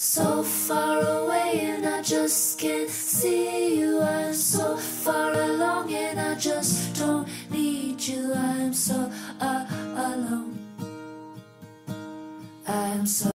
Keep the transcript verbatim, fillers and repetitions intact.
so far away and I just can't see you. I'm so far along and I just don't need you. I'm so uh, alone. I'm so